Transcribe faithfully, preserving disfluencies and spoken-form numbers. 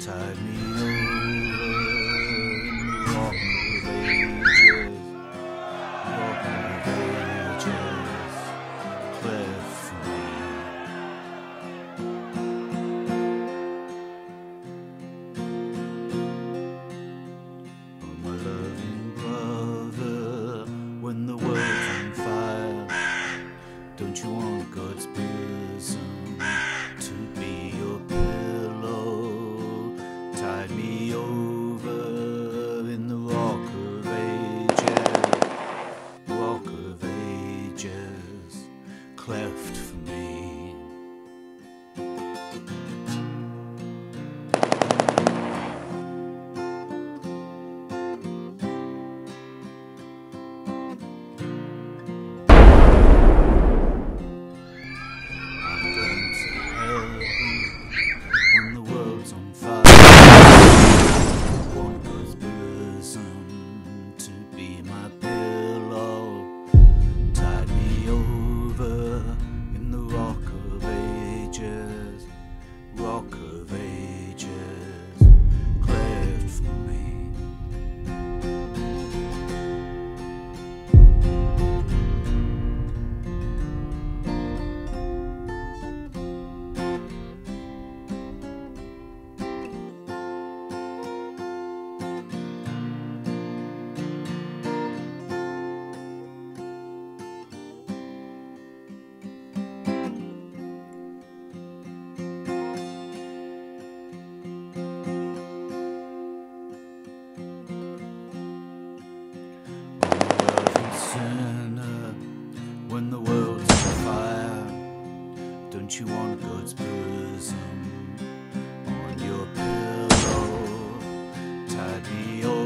tied me over in the rock of ages, rock of ages, cleft for me. Oh, my loving brother, when the world's on fire, don't you want God's bosom to be your pillow? Tied me over in the rock of ages, rock of ages, cleft for me. Rock of ages, cleft for me. When the world's on fire, don't you want God's bosom on your pillow? Tied me over